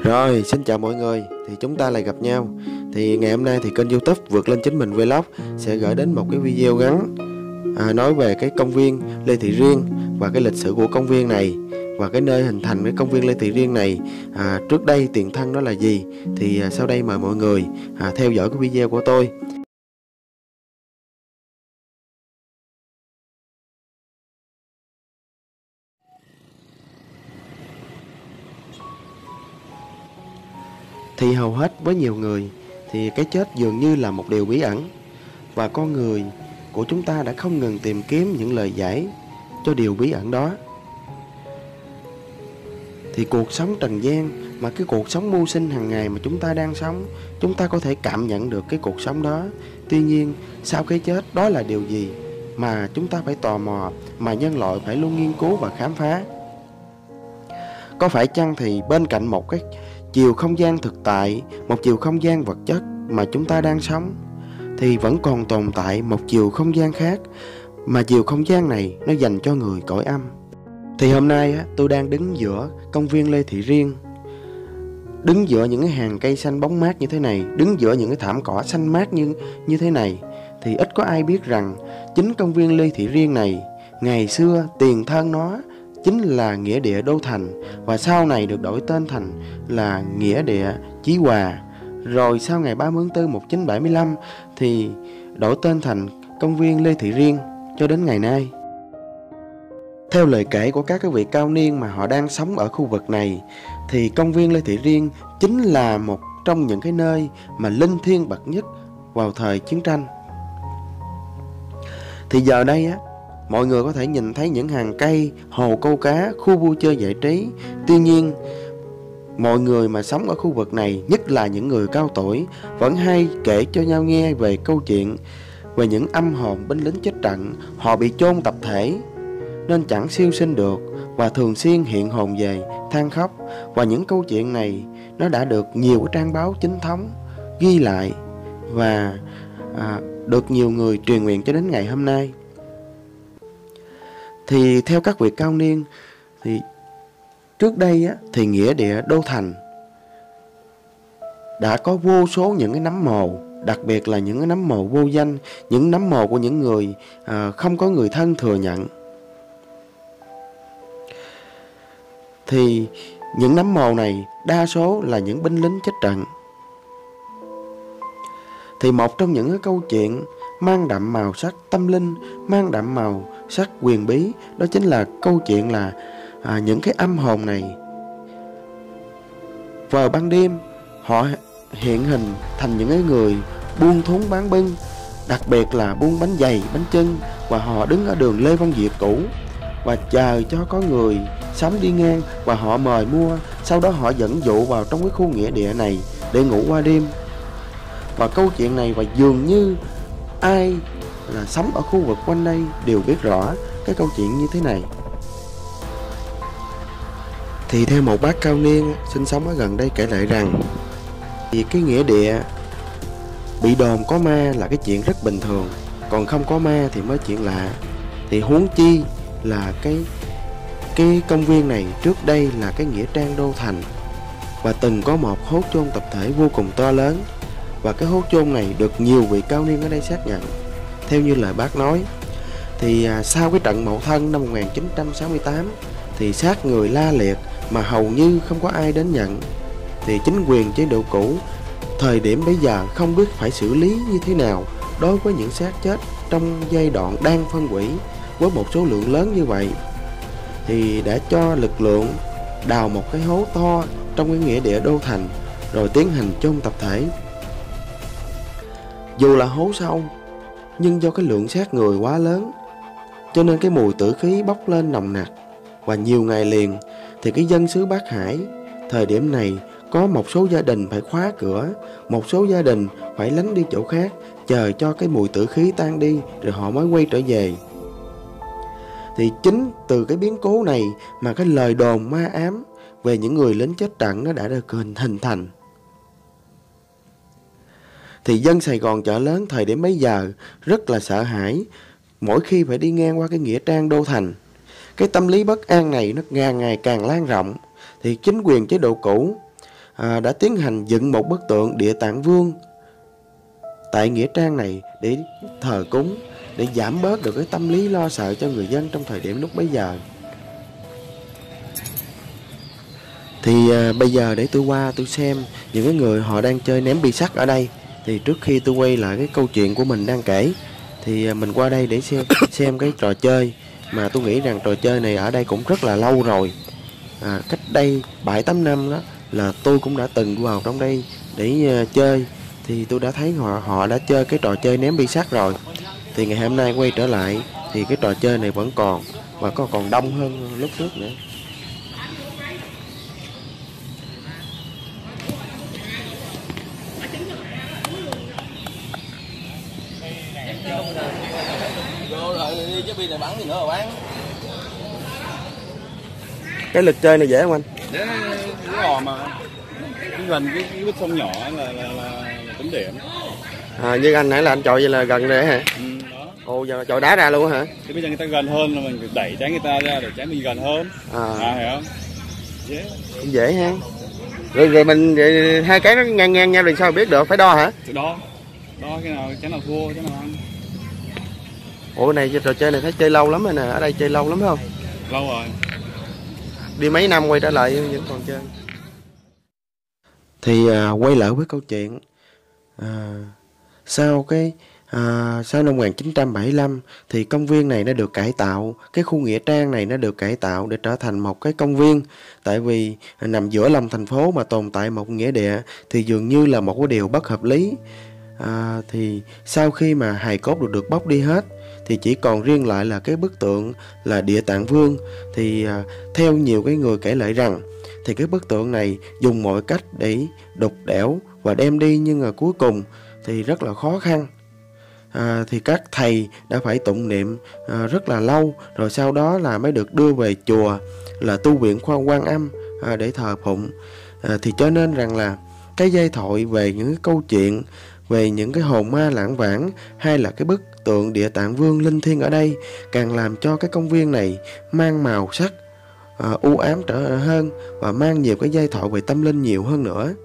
Rồi, xin chào mọi người, thì chúng ta lại gặp nhau. Thì ngày hôm nay thì kênh YouTube Vượt Lên Chính Mình Vlog sẽ gửi đến một cái video ngắn nói về cái công viên Lê Thị Riêng và cái lịch sử của công viên này và cái nơi hình thành cái công viên Lê Thị Riêng này. Trước đây tiền thân nó là gì? Thì sau đây mời mọi người theo dõi cái video của tôi. Thì hầu hết với nhiều người thì cái chết dường như là một điều bí ẩn, và con người của chúng ta đã không ngừng tìm kiếm những lời giải cho điều bí ẩn đó. Thì cuộc sống trần gian, mà cái cuộc sống mưu sinh hàng ngày mà chúng ta đang sống, chúng ta có thể cảm nhận được cái cuộc sống đó. Tuy nhiên, sau cái chết đó là điều gì mà chúng ta phải tò mò, mà nhân loại phải luôn nghiên cứu và khám phá? Có phải chăng thì bên cạnh một cái chiều không gian thực tại, một chiều không gian vật chất mà chúng ta đang sống, thì vẫn còn tồn tại một chiều không gian khác, mà chiều không gian này nó dành cho người cõi âm. Thì hôm nay tôi đang đứng giữa công viên Lê Thị Riêng, đứng giữa những cái hàng cây xanh bóng mát như thế này, đứng giữa những cái thảm cỏ xanh mát như thế này. Thì ít có ai biết rằng chính công viên Lê Thị Riêng này, ngày xưa tiền thân nó chính là nghĩa địa Đô Thành, và sau này được đổi tên thành là nghĩa địa Chí Hòa. Rồi sau ngày 30 tháng 4 1975 thì đổi tên thành công viên Lê Thị Riêng cho đến ngày nay. Theo lời kể của các vị cao niên mà họ đang sống ở khu vực này, thì công viên Lê Thị Riêng chính là một trong những cái nơi mà linh thiêng bậc nhất vào thời chiến tranh. Thì giờ đây mọi người có thể nhìn thấy những hàng cây, hồ câu cá, khu vui chơi giải trí. Tuy nhiên, mọi người mà sống ở khu vực này, nhất là những người cao tuổi, vẫn hay kể cho nhau nghe về câu chuyện về những âm hồn binh lính chết trận. Họ bị chôn tập thể nên chẳng siêu sinh được, và thường xuyên hiện hồn về than khóc. Và những câu chuyện này nó đã được nhiều cái trang báo chính thống ghi lại và được nhiều người truyền nguyện cho đến ngày hôm nay. Thì theo các vị cao niên, thì trước đây thì nghĩa địa Đô Thành đã có vô số những cái nấm mồ, đặc biệt là những cái nấm mồ vô danh, những nấm mồ của những người không có người thân thừa nhận. Thì những nấm mồ này đa số là những binh lính chết trận. Thì một trong những cái câu chuyện mang đậm màu sắc tâm linh, mang đậm màu sắc huyền bí, đó chính là câu chuyện là những cái âm hồn này vào ban đêm họ hiện hình thành những cái người buôn thúng bán bưng, đặc biệt là buôn bánh dày, bánh chưng, và họ đứng ở đường Lê Văn Việt cũ và chờ cho có người sống đi ngang và họ mời mua. Sau đó họ dẫn dụ vào trong cái khu nghĩa địa này để ngủ qua đêm. Và câu chuyện này, và dường như ai là sống ở khu vực quanh đây đều biết rõ cái câu chuyện như thế này. Thì theo một bác cao niên sinh sống ở gần đây kể lại rằng, thì cái nghĩa địa bị đồn có ma là cái chuyện rất bình thường, còn không có ma thì mới chuyện lạ. Thì huống chi là cái công viên này trước đây là cái nghĩa trang Đô Thành, và từng có một hố chôn tập thể vô cùng to lớn. Và cái hố chôn này được nhiều vị cao niên ở đây xác nhận. Theo như lời bác nói, thì sau cái trận Mậu Thân năm 1968 thì xác người la liệt mà hầu như không có ai đến nhận. Thì chính quyền chế độ cũ thời điểm bây giờ không biết phải xử lý như thế nào đối với những xác chết trong giai đoạn đang phân hủy với một số lượng lớn như vậy. Thì đã cho lực lượng đào một cái hố to trong cái nghĩa địa Đô Thành rồi tiến hành chôn tập thể. Dù là hố sâu, nhưng do cái lượng xác người quá lớn cho nên cái mùi tử khí bốc lên nồng nặc. Và nhiều ngày liền thì cái dân xứ Bắc Hải thời điểm này có một số gia đình phải khóa cửa, một số gia đình phải lánh đi chỗ khác, chờ cho cái mùi tử khí tan đi rồi họ mới quay trở về. Thì chính từ cái biến cố này mà cái lời đồn ma ám về những người lính chết trận nó đã được hình thành. Thì dân Sài Gòn chợ lớn thời điểm bấy giờ rất là sợ hãi mỗi khi phải đi ngang qua cái nghĩa trang Đô Thành. Cái tâm lý bất an này nó càng ngày càng lan rộng. Thì chính quyền chế độ cũ đã tiến hành dựng một bức tượng Địa Tạng Vương tại nghĩa trang này để thờ cúng, để giảm bớt được cái tâm lý lo sợ cho người dân trong thời điểm lúc bấy giờ. Thì bây giờ để tôi qua tôi xem những cái người họ đang chơi ném bi sắt ở đây. Thì trước khi tôi quay lại cái câu chuyện của mình đang kể, thì mình qua đây để xem cái trò chơi mà tôi nghĩ rằng trò chơi này ở đây cũng rất là lâu rồi. Cách đây 7-8 năm đó là tôi cũng đã từng vào trong đây để chơi. Thì tôi đã thấy họ đã chơi cái trò chơi ném bi sắt rồi. Thì ngày hôm nay quay trở lại thì cái trò chơi này vẫn còn, và còn đông hơn lúc trước nữa. Cái lịch chơi này dễ không anh? Dễ, gò mà gần cái bít sông nhỏ là tính điểm. Như anh nãy là anh chọi vậy là gần đây hả? Đó. Ồ, giờ chọi đá ra luôn hả? Thì bây giờ người ta gần hơn là mình đẩy trái người ta ra để trái mình gần hơn. Hiểu không? Dễ. Dễ ha. Rồi mình hai cái nó ngang nhau thì sao biết được, phải đo hả? Đo cái nào thua, cái nào ăn. Ủa này trò chơi này thấy chơi lâu lắm rồi nè, ở đây chơi lâu lắm phải không? Lâu rồi. Đi mấy năm quay trở lại vẫn còn chơi. Thì quay lại với câu chuyện sau năm 1975 thì công viên này nó được cải tạo, cái khu nghĩa trang này nó được cải tạo để trở thành một cái công viên. Tại vì nằm giữa lòng thành phố mà tồn tại một nghĩa địa thì dường như là một cái điều bất hợp lý. Thì sau khi mà hài cốt được bóc đi hết thì chỉ còn riêng lại là cái bức tượng là Địa Tạng Vương. Thì theo nhiều cái người kể lại rằng thì cái bức tượng này dùng mọi cách để đục đẽo và đem đi, nhưng mà cuối cùng thì rất là khó khăn. Thì các thầy đã phải tụng niệm rất là lâu, rồi sau đó là mới được đưa về chùa là tu viện Quan Âm để thờ phụng. Thì cho nên rằng là cái giai thoại về những cái câu chuyện về những cái hồn ma lãng vãng, hay là cái bức tượng Địa Tạng Vương linh thiêng ở đây càng làm cho cái công viên này mang màu sắc u ám trở hơn, và mang nhiều cái giai thoại về tâm linh nhiều hơn nữa.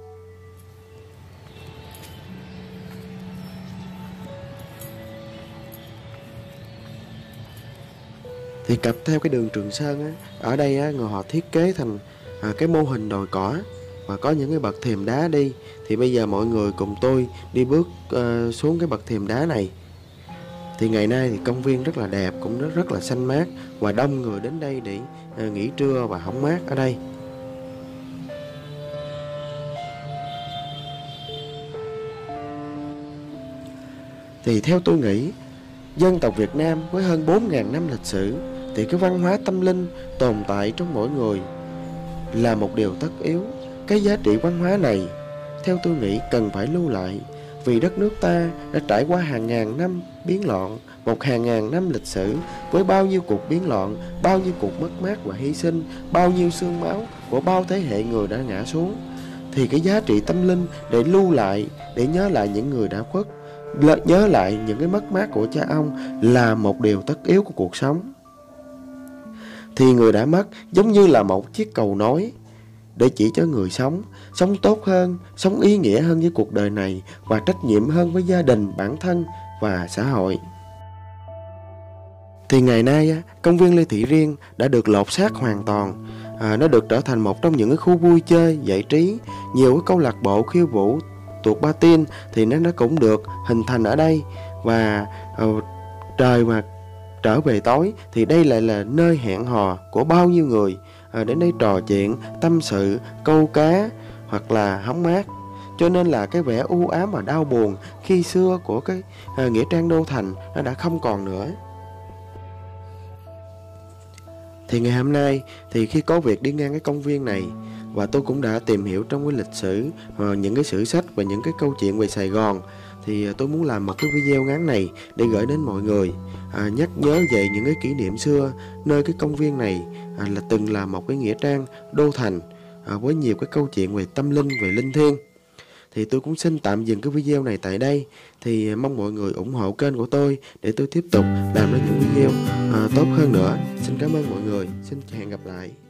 Thì cặp theo cái đường Trường Sơn á, ở đây á, người họ thiết kế thành cái mô hình đồi cỏ và có những cái bậc thềm đá đi. Thì bây giờ mọi người cùng tôi đi bước xuống cái bậc thềm đá này. Thì ngày nay thì công viên rất là đẹp, cũng rất là xanh mát, và đông người đến đây để nghỉ trưa và hóng mát ở đây. Thì theo tôi nghĩ, dân tộc Việt Nam với hơn 4.000 năm lịch sử thì cái văn hóa tâm linh tồn tại trong mỗi người là một điều tất yếu. Cái giá trị văn hóa này theo tôi nghĩ cần phải lưu lại, vì đất nước ta đã trải qua hàng ngàn năm biến loạn, một hàng ngàn năm lịch sử với bao nhiêu cuộc biến loạn, bao nhiêu cuộc mất mát và hy sinh, bao nhiêu xương máu của bao thế hệ người đã ngã xuống. Thì cái giá trị tâm linh để lưu lại, để nhớ lại những người đã khuất, nhớ lại những cái mất mát của cha ông là một điều tất yếu của cuộc sống. Thì người đã mất giống như là một chiếc cầu nối để chỉ cho người sống tốt hơn, sống ý nghĩa hơn với cuộc đời này, và trách nhiệm hơn với gia đình, bản thân và xã hội. Thì ngày nay công viên Lê Thị Riêng đã được lột xác hoàn toàn. Nó được trở thành một trong những cái khu vui chơi, giải trí. Nhiều cái câu lạc bộ khiêu vũ, tuột patin thì nó cũng được hình thành ở đây. Và trời mà trở về tối thì đây lại là nơi hẹn hò của bao nhiêu người đến đây trò chuyện, tâm sự, câu cá hoặc là hóng mát. Cho nên là cái vẻ u ám và đau buồn khi xưa của cái nghĩa trang Đô Thành nó đã không còn nữa. Thì ngày hôm nay thì khi có việc đi ngang cái công viên này, và tôi cũng đã tìm hiểu trong cái lịch sử, những cái sử sách và những cái câu chuyện về Sài Gòn, thì tôi muốn làm một cái video ngắn này để gửi đến mọi người, nhắc nhớ về những cái kỷ niệm xưa nơi cái công viên này là từng là một cái nghĩa trang Đô Thành với nhiều cái câu chuyện về tâm linh, về linh thiêng. Thì tôi cũng xin tạm dừng cái video này tại đây. Thì mong mọi người ủng hộ kênh của tôi để tôi tiếp tục làm ra những video tốt hơn nữa. Xin cảm ơn mọi người, xin hẹn gặp lại.